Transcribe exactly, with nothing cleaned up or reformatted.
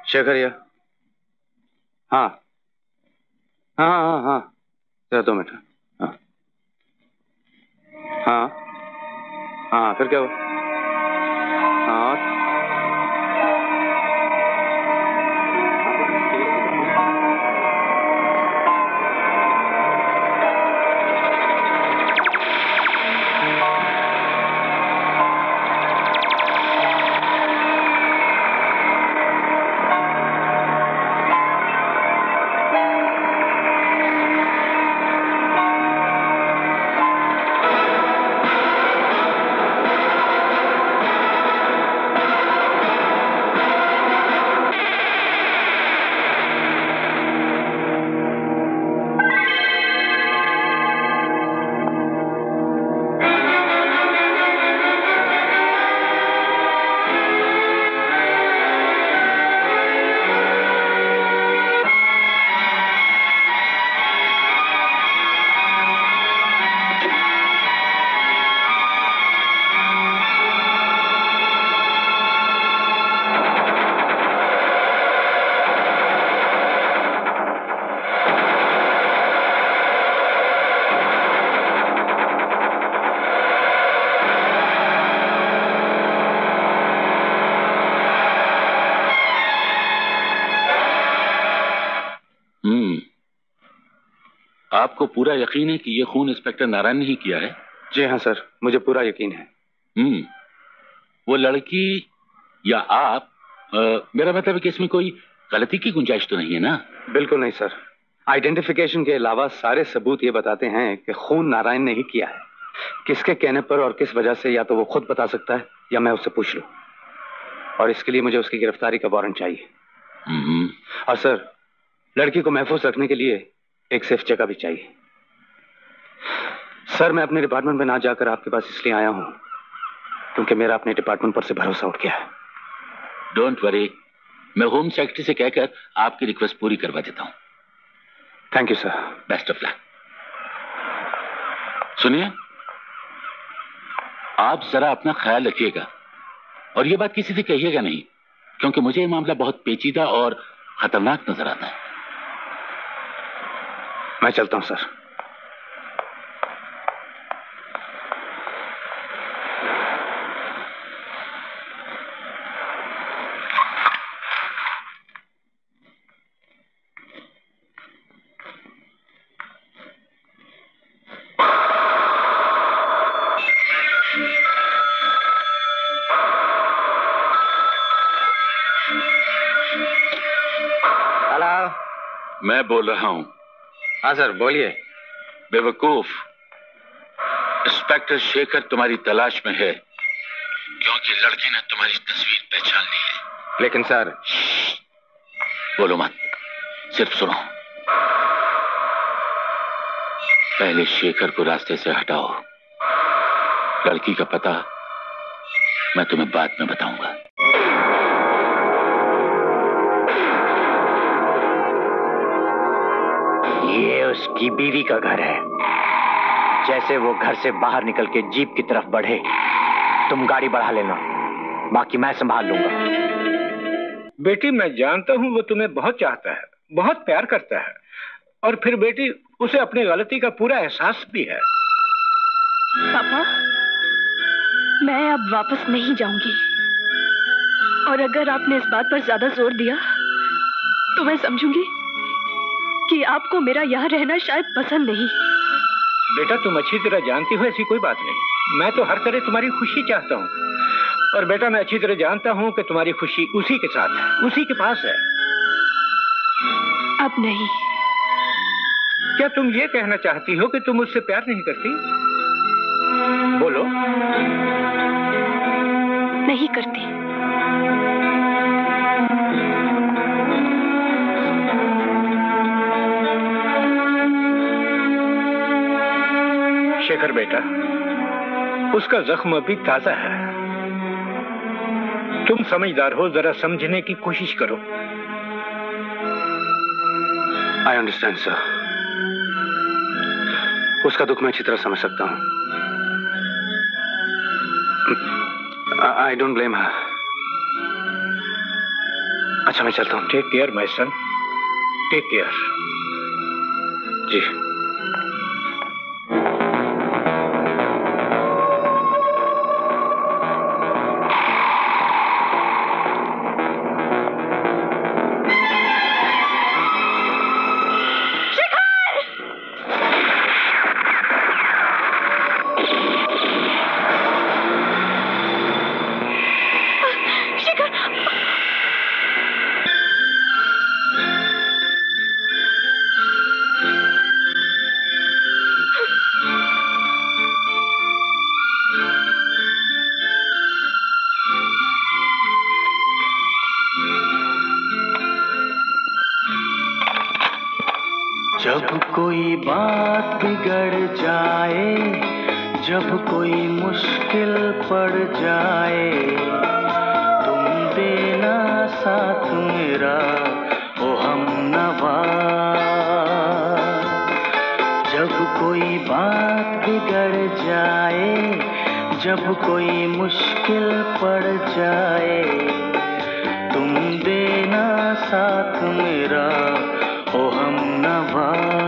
शेखर या हाँ हाँ हाँ हाँ जरा दो मिनट। हाँ हाँ हाँ फिर क्या हुआ? हाँ आपको पूरा यकीन है कि ये खून इंस्पेक्टर नारायण ने ही किया है? जी हाँ सर, मुझे पूरा यकीन है। हम्म वो लड़की या आप, आ, मेरा मतलब है कि इसमें कोई गलती की गुंजाइश तो नहीं है ना? बिल्कुल नहीं सर। आइडेंटिफिकेशन के अलावा सारे सबूत ये बताते हैं कि खून नारायण ने ही किया है। किसके कहने पर और किस वजह से या तो वो खुद बता सकता है या मैं उससे पूछ लूं, और इसके लिए मुझे उसकी गिरफ्तारी का वारंट चाहिए। हम्म और सर, लड़की को महफूज रखने के लिए एक सेफ जगह भी चाहिए। सर, मैं अपने डिपार्टमेंट में ना जाकर आपके पास इसलिए आया हूं क्योंकि मेरा अपने डिपार्टमेंट पर से भरोसा उठ गया है। डोंट वरी, मैं होम सेक्रेटरी से कहकर आपकी रिक्वेस्ट पूरी करवा देता हूं। Thank you sir. Best of luck. सुनिए, आप जरा अपना ख्याल रखिएगा और ये बात किसी से कहिएगा नहीं, क्योंकि मुझे ये मामला बहुत पेचीदा और खतरनाक नजर आता है। मैं चलता हूं सर। मैं बोल रहा हूं। हाँ सर, बोलिए। बेवकूफ, इंस्पेक्टर शेखर तुम्हारी तलाश में है क्योंकि लड़की ने तुम्हारी तस्वीर पहचान ली है। लेकिन सर। बोलो मत, सिर्फ सुनो। पहले शेखर को रास्ते से हटाओ। लड़की का पता मैं तुम्हें बाद में बताऊंगा। ये उसकी बीवी का घर है। जैसे वो घर से बाहर निकल के जीप की तरफ बढ़े, तुम गाड़ी बढ़ा लेना, बाकी मैं संभाल लूंगा। बेटी, मैं जानता हूं वो तुम्हें बहुत चाहता है, बहुत प्यार करता है, और फिर बेटी उसे अपनी गलती का पूरा एहसास भी है। पापा, मैं अब वापस नहीं जाऊंगी, और अगर आपने इस बात पर ज्यादा जोर दिया तो मैं समझूंगी कि आपको मेरा यहाँ रहना शायद पसंद नहीं। बेटा, तुम अच्छी तरह जानती हो ऐसी कोई बात नहीं। मैं तो हर तरह तुम्हारी खुशी चाहता हूँ, और बेटा मैं अच्छी तरह जानता हूँ कि तुम्हारी खुशी उसी के साथ है, उसी के पास है। अब नहीं। क्या तुम ये कहना चाहती हो कि तुम उससे प्यार नहीं करती? बोलो। नहीं करती। शेखर बेटा, उसका जख्म अभी ताजा है। तुम समझदार हो, जरा समझने की कोशिश करो। I understand sir. उसका दुख मैं अच्छी तरह समझ सकता हूं। I don't blame her. अच्छा मैं चलता हूँ। Take care my son, take care. जी। जब कोई बात बिगड़ जाए, जब कोई मुश्किल पड़ जाए, तुम देना साथ मेरा ओ हमनवा। जब कोई बात बिगड़ जाए, जब कोई मुश्किल पड़ जाए, तुम देना साथ मेरा ओ हमनवा।